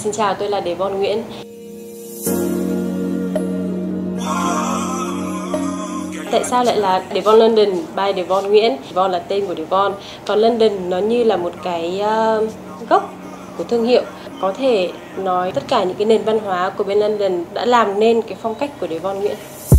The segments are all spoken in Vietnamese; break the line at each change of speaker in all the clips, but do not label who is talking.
xin chào, tôi là Devon Nguyễn. Tại sao lại là Devon London by Devon Nguyễn? Devon là tên của Devon, còn London nó như là một cái gốc của thương hiệu. Có thể nói tất cả những cái nền văn hóa của bên London đã làm nên cái phong cách của Devon Nguyễn.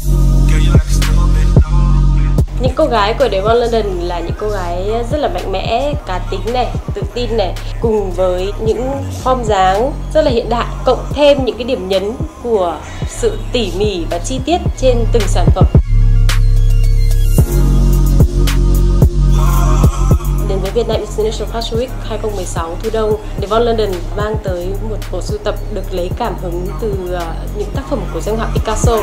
Những cô gái của Devon London là những cô gái rất là mạnh mẽ, cá tính này, tự tin này, cùng với những form dáng rất là hiện đại, cộng thêm những cái điểm nhấn của sự tỉ mỉ và chi tiết trên từng sản phẩm. Đến với Việt Nam International Fashion Week 2016 thu đông, Devon London mang tới một bộ sưu tập được lấy cảm hứng từ những tác phẩm của danh họa Picasso.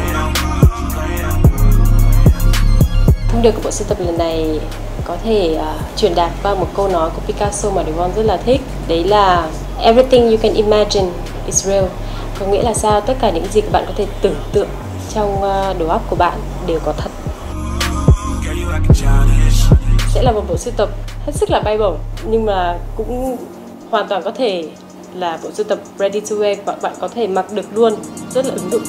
Thông điệp của bộ sưu tập lần này có thể truyền đạt qua một câu nói của Picasso mà Devon rất là thích. Đấy là everything you can imagine is real. Có nghĩa là sao? Tất cả những gì các bạn có thể tưởng tượng trong đầu óc của bạn đều có thật. Sẽ là một bộ sưu tập hết sức là bay bổng, nhưng mà cũng hoàn toàn có thể là bộ sưu tập ready to wear, bạn có thể mặc được luôn, rất là ứng dụng.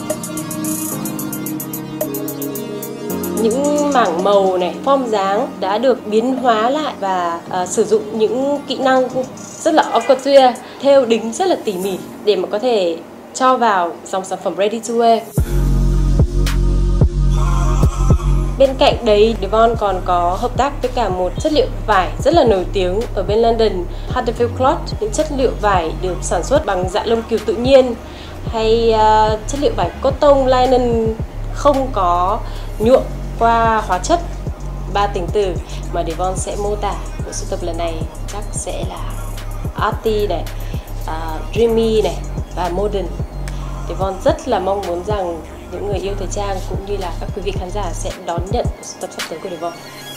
Những mảng màu này, form dáng đã được biến hóa lại và sử dụng những kỹ năng rất là haute couture, thêu đính rất là tỉ mỉ để mà có thể cho vào dòng sản phẩm ready to wear. Bên cạnh đấy, Devon còn có hợp tác với cả một chất liệu vải rất là nổi tiếng ở bên London, Huddersfield Cloth, những chất liệu vải được sản xuất bằng dạ lông cừu tự nhiên, hay chất liệu vải cotton linen không có nhuộm qua hóa chất. 3 tính từ mà Devon sẽ mô tả bộ sưu tập lần này chắc sẽ là arty này, dreamy này và modern. Devon rất là mong muốn rằng những người yêu thời trang cũng như là các quý vị khán giả sẽ đón nhận sưu tập sắp tới của Devon.